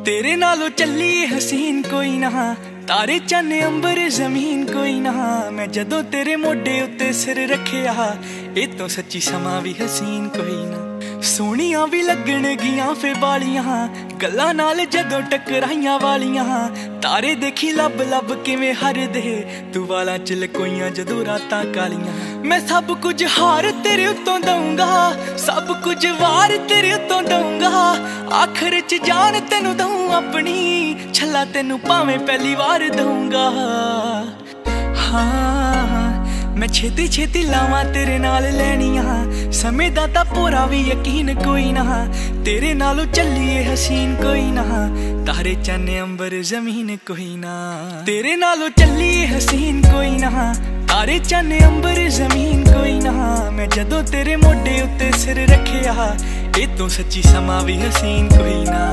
तेरे नालों चली हसीन कोई ना, तारे चन्न अंबर जमीन कोई ना। मैं जदों तेरे मोढे उत्ते सिर रखिया, ए तो सच्ची समा भी हसीन कोई ना। सोहणियां भी लगण गियां फे बालियां, गल्लां नाल जदों टकराइयां वालियां। तारे देखी लब लब किवें हरदे, तू वालां च लकोइयां जदों रातां कालियां। मैं सब कुछ हार तेरे उत्तों दूंगा, सब कुछ वार तेरे उत्तों दूंगा। आखिर च जान तेनू दूं अपनी, छल्ला तेनू भावें पहली वार दूंगा। हाँ मैं छेती छेती लावां तेरे नाल लैनियां, समय दा तां पूरा भी यकीन कोई ना। तेरे नालों चलिए हसीन कोई ना, तारे चन्न अंबर जमीन कोई ना। तेरे नालों चलिए हसीन कोई ना, तारे चन्न अंबर जमीन कोई ना। मैं जदों तेरे मोढे उत्ते सिर रखिया, ए तो सच्ची समा भी हसीन कोई ना।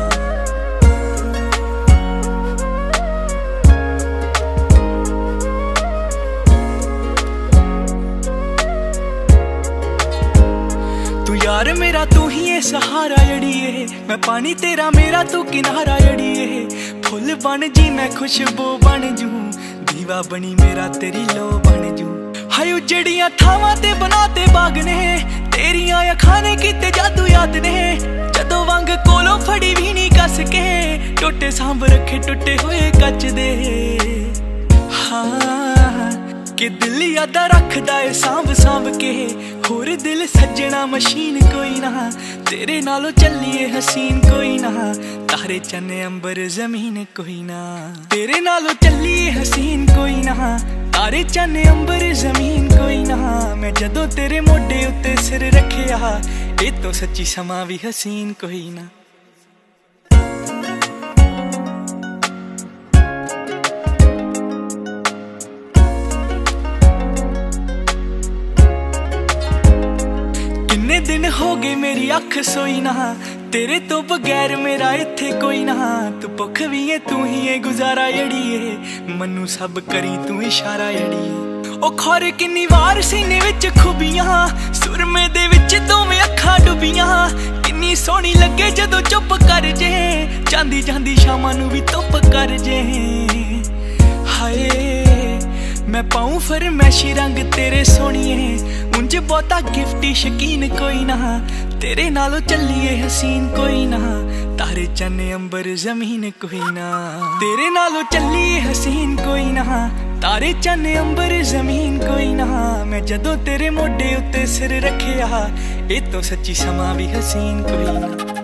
यार मेरा तू ही है सहारा जड़िए, मैं पानी तेरा मेरा तू किनारा जड़िए। फुल बन जी मैं खुशबू बन जू, दीवा बनी मेरा तेरी लो बन जू। हाय उजड़ियां थावां ते बनाते बाग ने, तेरियां अखां ने कीते जादू याद ने। जदों वंग कोलों फड़ी भी नहीं कस के, टोटे सांभ रखे टुटे हुए कच दे। हाँ कि दिल यादा रखदा है सांभ सांभ के, होर दिल सज्जना मशीन कोई ना। तेरे नालों चलिए हसीन कोई ना, तारे चन्न अंबर जमीन कोई ना। तेरे नालों चलिए हसीन कोई ना, तारे चन्न अंबर जमीन कोई ना। मैं जदों तेरे मोढे उत्ते सिर रखिया, ए तो सच्ची समा भी हसीन कोई ना। कितने दिन हो गए मेरी अख सोई ना, तेरे तो बगैर मेरा इत्थे कोई ना। तू भुख भी है तू ही है गुजारा जड़िए, मनु सब करी तू इशारा जड़िए। ओ खौर किन्नी वार सीने विच खुबियां, सुरमे दे विच दोवें अखां डुबियां। किन्नी सोहनी लगे जदों चुप कर जे, जांदी जांदी शामां नू भी धुप कर जे। हाय मैं पाऊं फरमैशी रंग तेरे सोहणिए, उंज बहुता गिफ्टी शकीन कोई ना। तेरे नालों चलिए हसीन कोई ना, तारे चन्न अंबर जमीन कोई ना। तेरे नालों चलिए हसीन कोई ना, तारे चन्न अंबर जमीन कोई ना। मैं जदों तेरे मोढे उत्ते सिर रखिया, ए तो सच्ची समा भी हसीन कोई ना।